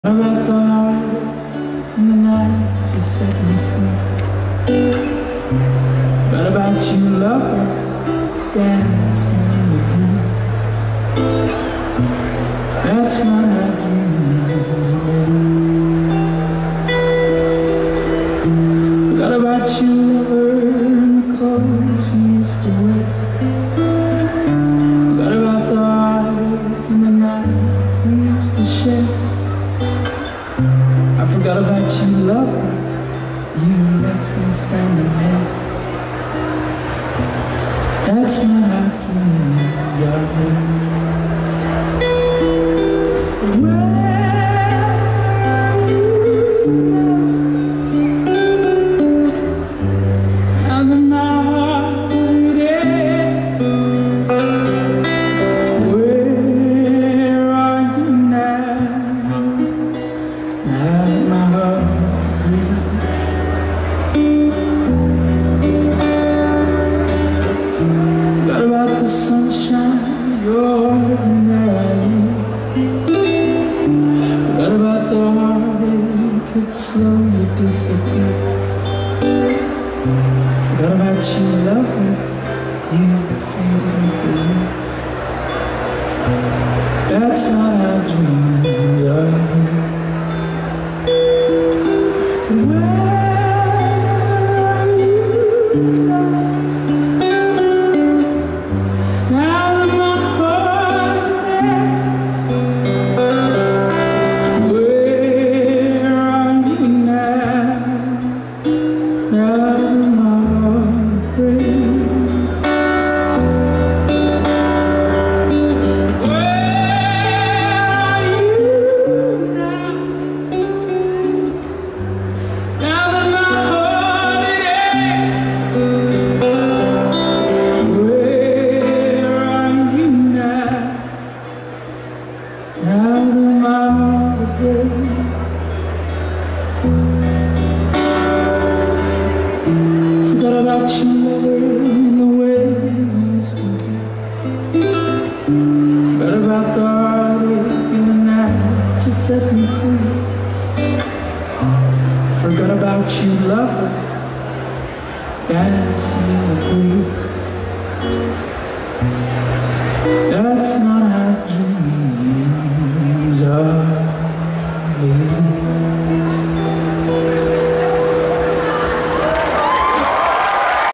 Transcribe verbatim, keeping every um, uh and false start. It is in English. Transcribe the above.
I wrapped the heart in the night, just set me free. But about you, lover, dancing in the blue. That's not how dreams are made. Forgot about you, lover, and the clothes you used to wear. Forgot about the heartache and the nights we used to share. I forgot about you, lover. You left me standing there. That's not how dreams are made. Now that my heart is, where are you now? Now that my heart breathes, forgot about the sunshine, you're living there. Forgot about the heartache, it slowly disappeared. Forgot about you, lover, you faded with the wind. That's not how dreams are made. Forgot about you, lover, and the way we used to be. Forgot about the heartache in the night, just set me free. Forgot about you, lover, dancing in the breeze.